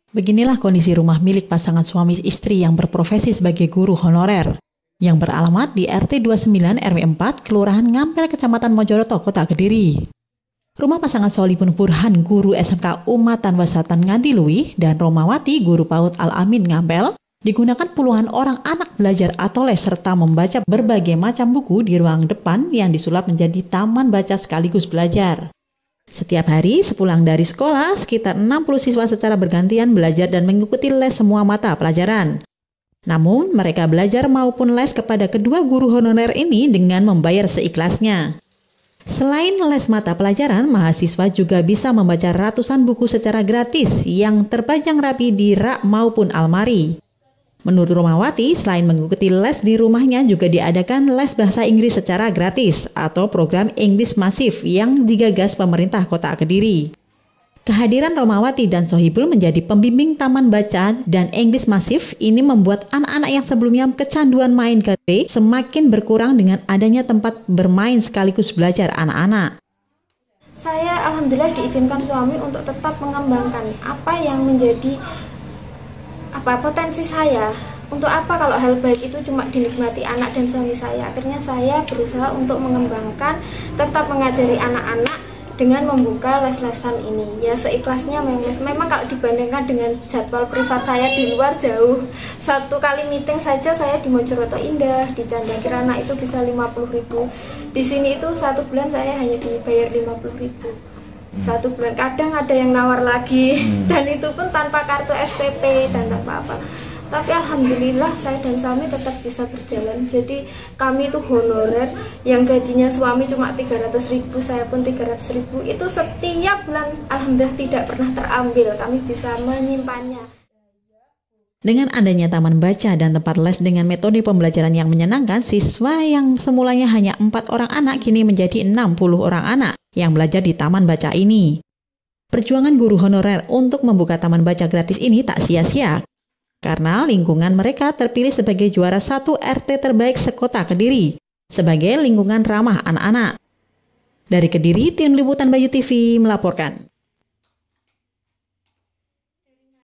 Beginilah kondisi rumah milik pasangan suami istri yang berprofesi sebagai guru honorer, yang beralamat di RT 29 RW 4, Kelurahan Ngampel, Kecamatan Mojoroto, Kota Kediri. Rumah pasangan Solihun Burhan, guru SMK Umatan Wasatan Ngantilui, dan Romawati, guru PAUD Al-Amin Ngampel, digunakan puluhan orang anak belajar atau les serta membaca berbagai macam buku di ruang depan yang disulap menjadi taman baca sekaligus belajar. Setiap hari sepulang dari sekolah, sekitar 60 siswa secara bergantian belajar dan mengikuti les semua mata pelajaran. Namun, mereka belajar maupun les kepada kedua guru honorer ini dengan membayar seikhlasnya. Selain les mata pelajaran, mahasiswa juga bisa membaca ratusan buku secara gratis yang terpajang rapi di rak maupun almari. Menurut Romawati, selain mengikuti les di rumahnya juga diadakan les bahasa Inggris secara gratis atau program English Masif yang digagas pemerintah Kota Kediri. Kehadiran Romawati dan Sohibul menjadi pembimbing taman baca dan English Masif ini membuat anak-anak yang sebelumnya kecanduan main HP semakin berkurang dengan adanya tempat bermain sekaligus belajar anak-anak. Saya alhamdulillah diizinkan suami untuk tetap mengembangkan apa yang menjadi potensi saya. Untuk apa kalau hal baik itu cuma dinikmati anak dan suami saya. Akhirnya saya berusaha untuk mengembangkan, tetap mengajari anak-anak dengan membuka les-lesan ini. Ya seikhlasnya memang kalau dibandingkan dengan jadwal privat saya di luar jauh. Satu kali meeting saja saya di Mojoroto Indah, di Canda Kirana itu bisa 50.000. Di sini itu 1 bulan saya hanya dibayar 50.000. 1 bulan, kadang ada yang nawar lagi dan itu pun tanpa kartu SPP dan tanpa apa. Tapi alhamdulillah saya dan suami tetap bisa berjalan. Jadi kami itu honorer yang gajinya suami cuma 300.000, saya pun 300.000. Itu setiap bulan alhamdulillah tidak pernah terambil, kami bisa menyimpannya. Dengan adanya taman baca dan tempat les dengan metode pembelajaran yang menyenangkan, siswa yang semulanya hanya 4 orang anak kini menjadi 60 orang anak yang belajar di taman baca ini. Perjuangan guru honorer untuk membuka taman baca gratis ini tak sia-sia, karena lingkungan mereka terpilih sebagai juara 1 RT terbaik sekota Kediri, sebagai lingkungan ramah anak-anak. Dari Kediri, tim liputan Bayu TV melaporkan.